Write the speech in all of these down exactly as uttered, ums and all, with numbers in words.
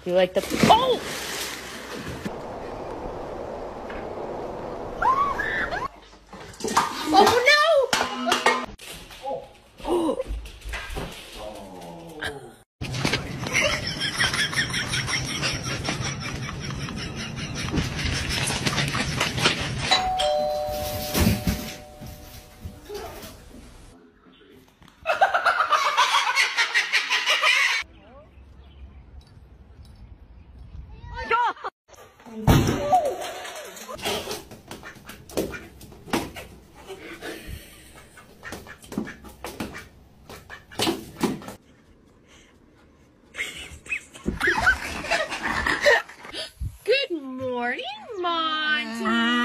You like the... Oh! Oh no! Oh. Good morning, Monty.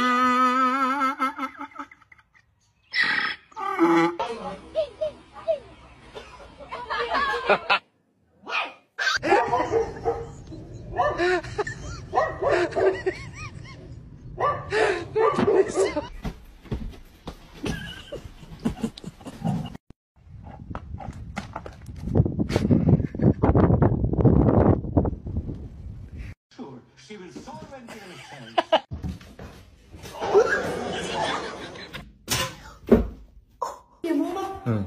She was so entertained. 응.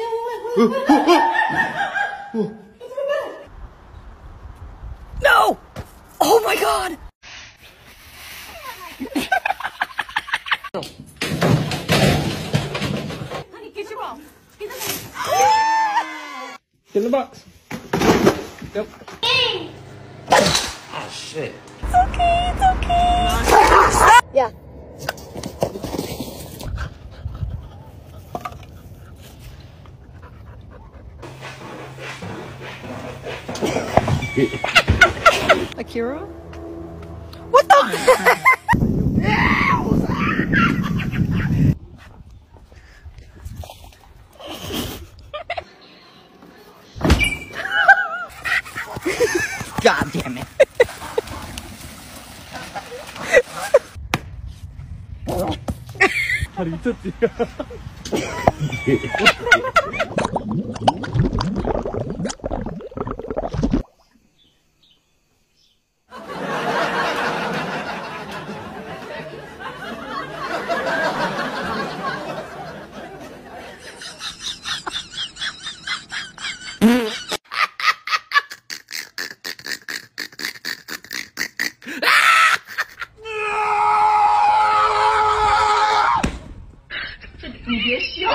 No! Oh my god! Honey, get your ball. Get the ball. Get in the box. Yep. Oh shit. It's okay, it's okay. Yeah. Akira? What the? God damn it. 다리 미쳤지? 你别笑。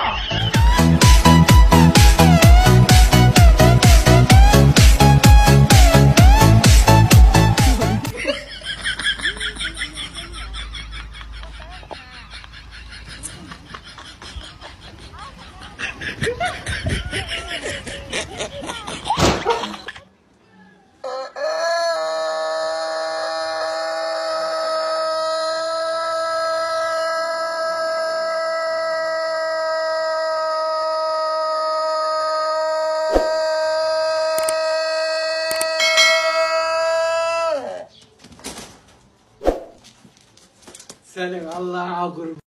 Senin Allah'a kurban.